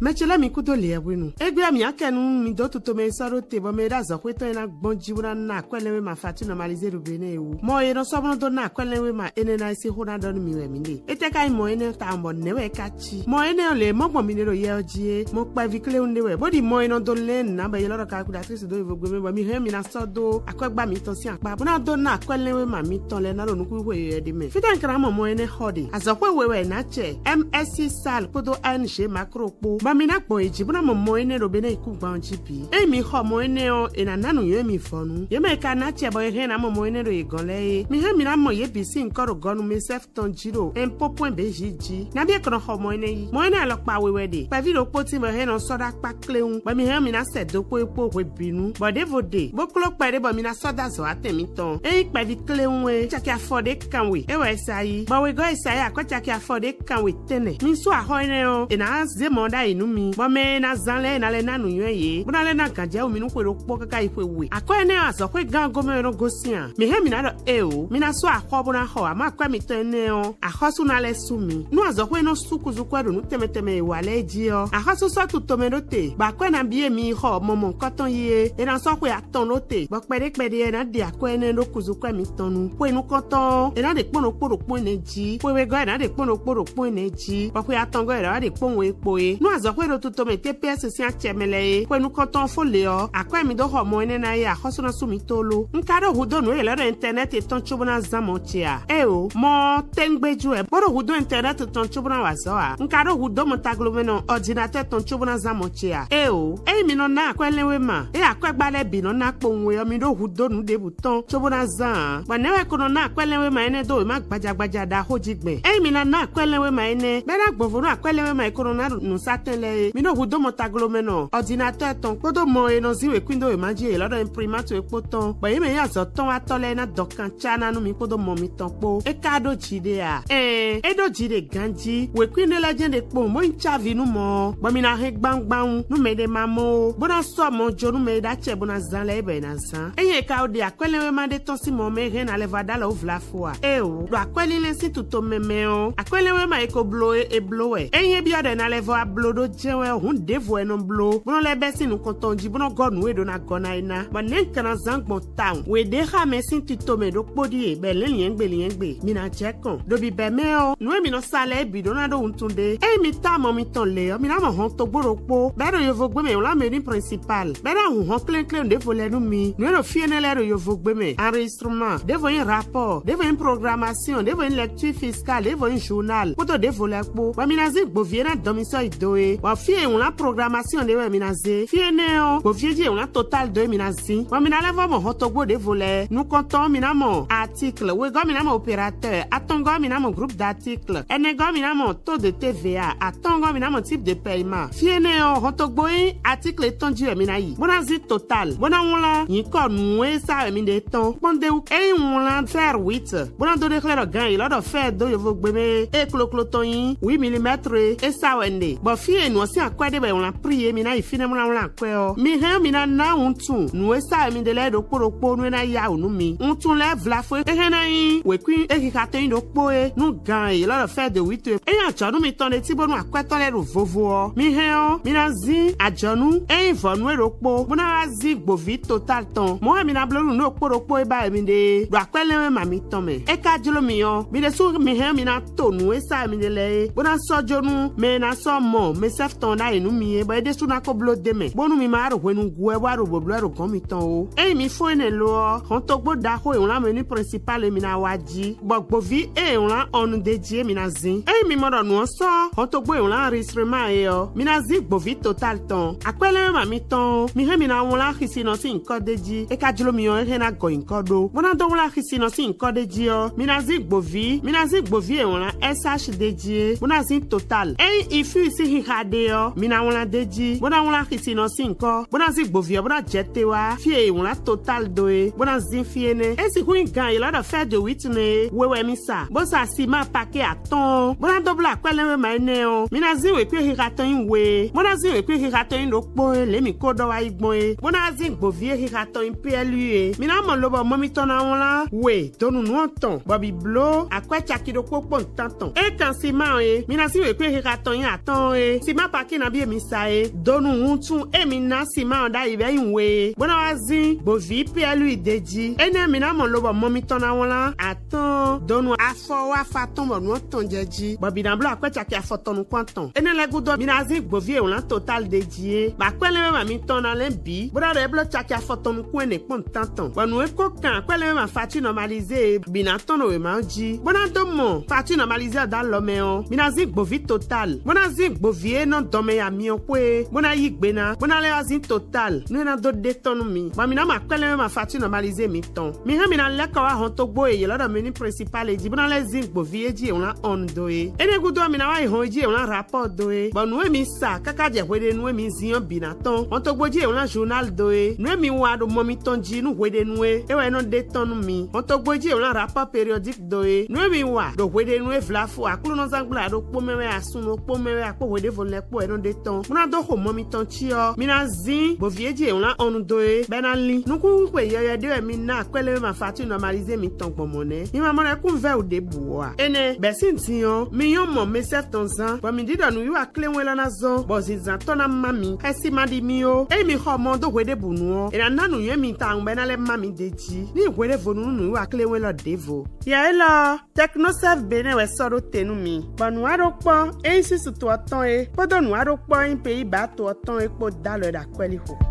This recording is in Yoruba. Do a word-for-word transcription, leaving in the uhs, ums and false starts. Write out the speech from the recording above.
mechele mi kudo le wenu egbe mi akenu mi do tuto me saro te bo me da zo kweto na gbonjibura na kwele we ma fatu normaliser rubene ewu mo e no sobno do na kwele we ma ene na isi hona do mi we mi le ete kai mo ene ta mbo ne we kachi mo ene le mo gbo mi le ro ye oji mo pa vikle unde we bodi mo eno do le na ba ye loro calculatrice do evo gbe me bo mi he mi na so do akwegba mi ton si apa bona do na kwele we ma mi ton le na ro nuku we ye de me fitan kra mo mo ene hodi azokwe we we na che M S C sal kodo an she macro po ba mi na po eji bona mo mo ene ro be na iku gba on jipi e mi ho mo ene o ena nanu ye mi fonu ye me ka na che bo he na mo mo ene ro igon le mi he mi na mo ye bi si nkoro gonu me sef ton jiro en po point bejiji na bi kono ho mo ene yi mo ene alo pa we we de pa vi ro po ti mo he no soda pa kleun ba mi he mi na se do po epo we binu bo de vode bo klo pa de bo mi na soda zo atemi ton e pa vi kleun we chaki afode kan we e we sai ba we go sai akwa chaki afode kan we tene mi so a ho ene o ena ze mo da inu mi bo me na zanle na le nanu ye bo na le na gaje o mi nu kwero po kaka ife we akwa ene aso kwe gan go me no gosia mi he mi na do e o mi na so akwa bo na ho ama kwa mi tene o ahosu na le su mi nu aso kwe no suku zu kwero nu temeteme e wale ji o ahosu so tu tomerote ba kwa na bie mi ho momo koton ye e na so kwe aton lote bo pere pere e na de akwa ene no kuzu kwa mi tonu kwe nu koton e na de pono poro po ne ji kwe we go e na de pono poro po ne ji bo kwe aton go e na de pon we po e nu aso kwe ro tu tomete pese si achemele e kwe nu koton fo le o akwa mi do ho mo ene na ya ahosu na su mi tolo nkaro hudo nu e le internet e ton chubuna zamo chia e o mo tengbeju e boro hudo internet ton chubuna wazo a nkaro hudo mo taglomeno ordinateur ton chubuna zamo chia e o e mi no na kwele we ma e akwa gbale bi no na po nwe o mi do hudo nu de buton chubuna zan ba ne we kono na kwele we ma ene do ma gbaja gbaja da hojigbe e mi na na kwele we ma ene bera gbovoro akwele we ma kono na nu satele mi do hudo mo taglomeno ordinateur ton kodo mo e no ziwe kwindo e maji e lodo imprimante e poton ba yeme ya zo ton atole na dokan chana nu mi kodo mo mi ton po e kado jide a eh e do jide ganji we kwindo legend e po mo inchavi nu mo ba mi na he gbangban nu me de mamo bona so mo jo nu me da che bona zan le be na zan e ye ka o de akwele we ma de ton si mo me he na le vada la ovla foa e o do akwele le si tuto meme o akwele we ma e ko blo e blo e e ye bi o de na le vo a blo do jewe hun devo e no blo bona le be si nu kontonji bona god nu e do na gona ina ba ne kana zan gbon town we de ha me si tuto me do podi e be le yen gbe le yen gbe mi na je kan do bi be me o nu e mi no sale bi do na do untunde e mi ta mo mi ton le o mi na mo hon to gboro po be do yo vo gbe me o la me ni principal be na hun hon clean clean de vo le nu mi nu e no fie ne le do yo vo gbe me enregistrement de vo un rapport de vo une programmation de vo une lecture fiscale de vo un journal poto de vo le po ba mi na zi gbo vie na domicile idoe wa fie un la programmation de we mi na zi fie ne o gbo vie je un la total de mi na zi wa mi na le vo mo hon to gbo de vo le nu konton mi na mo article we go mi na mo opérateur atongo mi na mo groupe d'articles ene go mi na mo taux de T V A atongo mi na mo type de paiement fie ne o hon to gbo article tonji mi na yi bona zi total bona wala yin ko nu e sa mi de ton bonde u e wala faire huit bona do de clair gan il do faire do yo vo gbe me e klo klo ton yin huit millimètres e sa wende bo fie nu si akwa de be wala prier mi na yi fine mo na wala akwa o mi he mi na na untu nu e sa mi de le do poro po nu na ya unu mi untu le vla fo e he na yin we kwin e ki ka ten do po e nu gan il do faire de huit e ya jonu mi ton de ti bonu akwa to le ro vovo o mi he o mi na zi ajonu e vo nu e ro po bona wa zi gbovi total ton mo mi na blonu no poro po e ba mi de do akwele we ma mi ton me e ka jolo mi o mi de su mi he mi na to nu e sa mi de le bona so jonu me na so mo me sef ton na inu mi e ba de su na ko blo de me bonu mi ma ro wenu gwe wa ro bo blo ro kon mi ton o e mi fo ene lo on to gbo da ko e on la menu principal mi na waji bo gbovi e on la on de die mi na zin e mi mo ro nu so on to gbo e on la enregistrement e o mi na zi gbovi total ton akwele ma mi ton mi he mi na won la khisi no si nko de ji e ka jolo mi o he na go nko do bona do won la khisi no si nko de ji o mi na zi gbovi mi na zi gbovi e on la S H de ji bona zi total e ifu si hi ha de o mi na won la de ji bona won la khisi no si nko bona zi gbovi o bona jete wa fie e won la total do e bona zi fie ne e si hu gan il a fait de huit ne wewe mi sa bo sa si ma paquet aton bona do bla kwele we ma ne o mi na zi we pe hi raton we bona zi we pe hi raton do po le mi ko do wa igbon e bona zi gbovi hi raton P L U e mi na mo lo bo mo mi ton na won la we donu nu ton bobi blo akwa chaki do popo tanton e kan si ma e mi na zi we pe hi raton aton e si ma paki na bi mi sae donu huntu emi na si ma onda ibe inwe bona wazi bovi pelu ideji ene mi na mo lobo momi tona wala atan donu afo wa faton bo no ton jeji bobi na blo akwecha ki afotonu kwanton ene le gudo mi na zi bovi e wala total deji ba kwele me ma mi tona le bi bona re blo cha ki afotonu kwene pon tanton bonu e ko kan kwele me ma fatu normaliser bi na tono we ma ji bona do mo fatu normaliser da lo me o mi na zi bovi total bona zi bovi e no do me ya mi o kwe bona yi gbena bona le zi total no na do de tonu mi ma mi na ma kwele me ma fatu normaliser mi ton mi ha mi na le ka wa hon to gbo e lo do meni principal e di bona le zi bovi e ji wala on do e ene gudo mi na wa hon ji wala rapport do e bonu e mi sa kaka je hwede nu e mi zion bi na ton on to gbo ji wala journal do e nu e mi wa do mo mi ton ji nu hwede nu e e we no de tonu mi on to gbo ji wala rapport périodique do e nu e mi wa do hwede nu e vlafu akulu no zangula do po mewe asun no po mewe akpo hwede vo le po e no de ton muna do ho mo mi ton chi o mi na zin bo vie ji wala on do e benali nu ku pe yeye de e mi na kwele ma fatu normaliser mi ton pomone mi ma mo re kun ve o de buwa ene besin ti o mi yon mo me set ton zan bo mi dido nu yu akle wela na zo bo zizan ton na mami esi ma di mi o e mi ho mo do hwede bunu o e na nanu yen mi ta ngbe na le mami deji ni hwede vonu nu yu akle wela devo ya ela technosef bene we soro tenu mi bonu aro po e si su to ton e podo nu aro po in pe iba to ton e po da lo da kweli ho